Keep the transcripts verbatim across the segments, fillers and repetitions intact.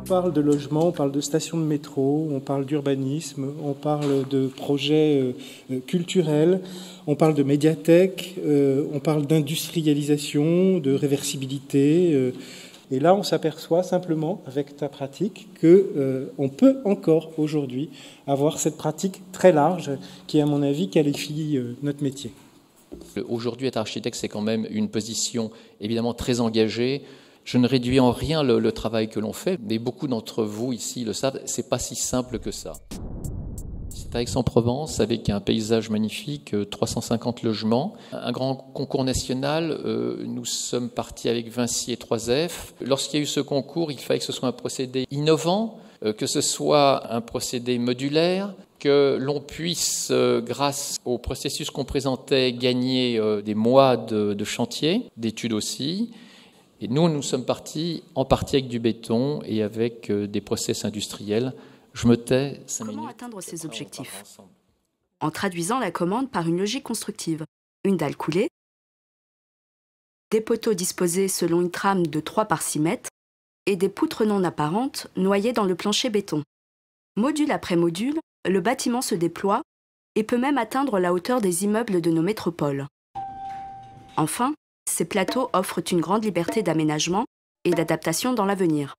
parle de logement, on parle de stations de métro, on parle d'urbanisme, on parle de projets euh, culturels, on parle de médiathèques, euh, on parle d'industrialisation, de réversibilité. Euh, et là, on s'aperçoit simplement, avec ta pratique, qu'on euh, peut encore aujourd'hui avoir cette pratique très large qui, à mon avis, qualifie euh, notre métier. Aujourd'hui, être architecte, c'est quand même une position évidemment très engagée. Je ne réduis en rien le, le travail que l'on fait, mais beaucoup d'entre vous ici le savent, c'est pas si simple que ça. C'est à Aix-en-Provence, avec un paysage magnifique, trois cent cinquante logements. Un grand concours national, euh, nous sommes partis avec Vinci et trois F. Lorsqu'il y a eu ce concours, il fallait que ce soit un procédé innovant, euh, que ce soit un procédé modulaire, que l'on puisse, euh, grâce au processus qu'on présentait, gagner euh, des mois de, de chantier, d'études aussi. Et nous, nous sommes partis en partie avec du béton et avec euh, des process industriels. Je me tais cinq minutes. Comment atteindre ces objectifs? En traduisant la commande par une logique constructive. Une dalle coulée, des poteaux disposés selon une trame de trois par six mètres et des poutres non apparentes noyées dans le plancher béton. Module après module, le bâtiment se déploie et peut même atteindre la hauteur des immeubles de nos métropoles. Enfin, ces plateaux offrent une grande liberté d'aménagement et d'adaptation dans l'avenir.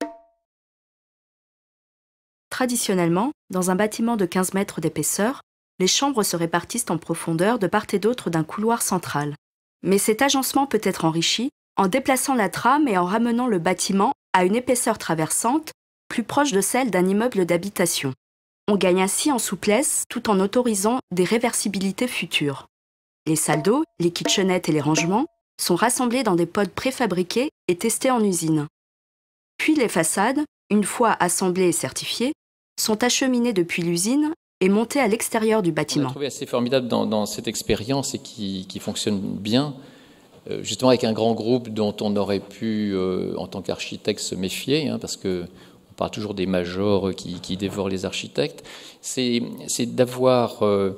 Traditionnellement, dans un bâtiment de quinze mètres d'épaisseur, les chambres se répartissent en profondeur de part et d'autre d'un couloir central. Mais cet agencement peut être enrichi en déplaçant la trame et en ramenant le bâtiment à une épaisseur traversante plus proche de celle d'un immeuble d'habitation. On gagne ainsi en souplesse tout en autorisant des réversibilités futures. Les salles d'eau, les kitchenettes et les rangements sont rassemblés dans des pods préfabriqués et testés en usine. Puis les façades, une fois assemblées et certifiées, sont acheminées depuis l'usine et montées à l'extérieur du bâtiment. On a trouvé assez formidable dans, dans cette expérience et qui, qui fonctionne bien, euh, justement avec un grand groupe dont on aurait pu, euh, en tant qu'architecte, se méfier, hein, parce que on parle toujours des majors qui, qui dévorent les architectes, c'est, c'est d'avoir euh,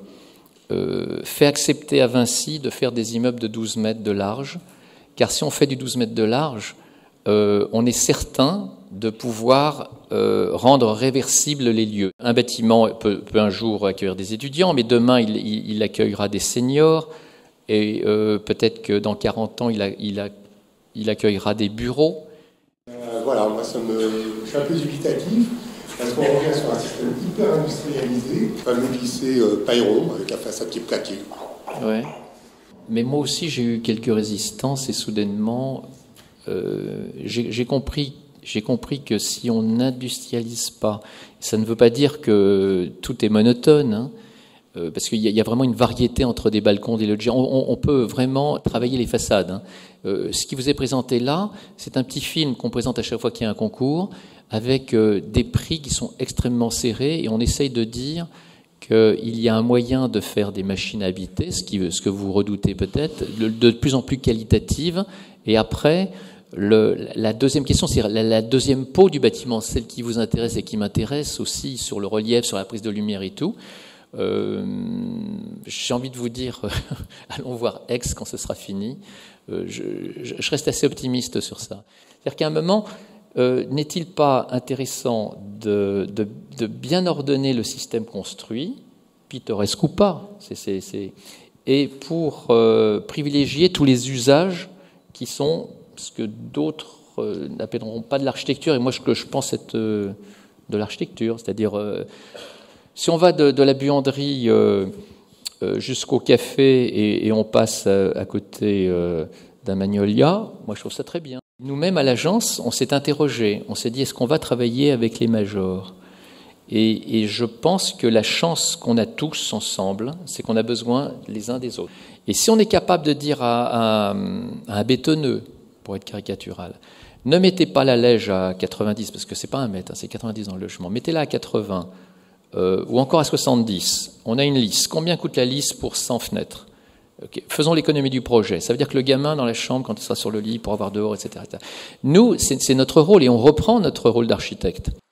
euh, fait accepter à Vinci de faire des immeubles de douze mètres de large, car si on fait du douze mètres de large, euh, on est certain de pouvoir euh, rendre réversibles les lieux. Un bâtiment peut, peut un jour accueillir des étudiants, mais demain il, il, il accueillera des seniors, et euh, peut-être que dans quarante ans il, a, il, a, il accueillera des bureaux. Euh, voilà, moi ça me, je suis un peu dubitatif, parce qu'on revient sur un système hyper industrialisé, le fameux lycée euh, Pailleron, avec la façade qui est plaquée. Ouais. Mais moi aussi j'ai eu quelques résistances, et soudainement euh, j'ai, j'ai compris J'ai compris que si on n'industrialise pas, ça ne veut pas dire que tout est monotone, hein, euh, parce qu'il y, y a vraiment une variété entre des balcons, des loggias. On, on, on peut vraiment travailler les façades. Hein. Euh, ce qui vous est présenté là, c'est un petit film qu'on présente à chaque fois qu'il y a un concours, avec euh, des prix qui sont extrêmement serrés, et on essaye de dire qu'il y a un moyen de faire des machines habitées, ce, qui, ce que vous redoutez peut-être, de, de plus en plus qualitatives, et après... Le, la deuxième question, c'est la, la deuxième peau du bâtiment, celle qui vous intéresse et qui m'intéresse aussi, sur le relief, sur la prise de lumière et tout. Euh, j'ai envie de vous dire, allons voir Aix quand ce sera fini. Euh, je, je, je reste assez optimiste sur ça. C'est-à-dire qu'à un moment, euh, n'est-il pas intéressant de, de, de bien ordonner le système construit, pittoresque ou pas, c'est, c'est, c'est, et pour euh, privilégier tous les usages qui sont ce que d'autres euh, n'appelleront pas de l'architecture, et moi ce que je pense être euh, de l'architecture, c'est-à-dire euh, si on va de, de la buanderie euh, euh, jusqu'au café et, et on passe à, à côté euh, d'un Magnolia, moi je trouve ça très bien. Nous-mêmes à l'agence, on s'est interrogé, on s'est dit est-ce qu'on va travailler avec les majors, et, et je pense que la chance qu'on a tous ensemble, c'est qu'on a besoin les uns des autres. Et si on est capable de dire à, à, à un bétonneux, pour être caricatural, ne mettez pas la lège à quatre-vingt-dix, parce que c'est pas un mètre, hein, c'est quatre-vingt-dix dans le logement, mettez-la à quatre-vingts, euh, ou encore à soixante-dix. On a une lisse. Combien coûte la lisse pour cent fenêtres? Okay. Faisons l'économie du projet. Ça veut dire que le gamin dans la chambre, quand il sera sur le lit, pour avoir dehors, et cetera et cetera. Nous, c'est, c'est notre rôle, et on reprend notre rôle d'architecte.